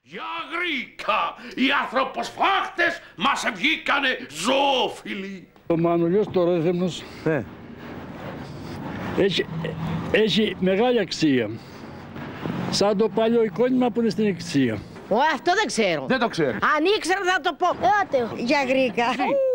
Για γρήκα, οι ανθρωποσφάχτες μας βγήκανε ζωόφιλοι. Ο Μανουλιός το Ρέθεμνος έχει μεγάλη αξία. Σαν το παλιό εικόνημα που είναι στην εκκλησία. Αυτό δεν ξέρω. Δεν το ξέρω. Αν ήξερα θα το πω. Για γρήκα.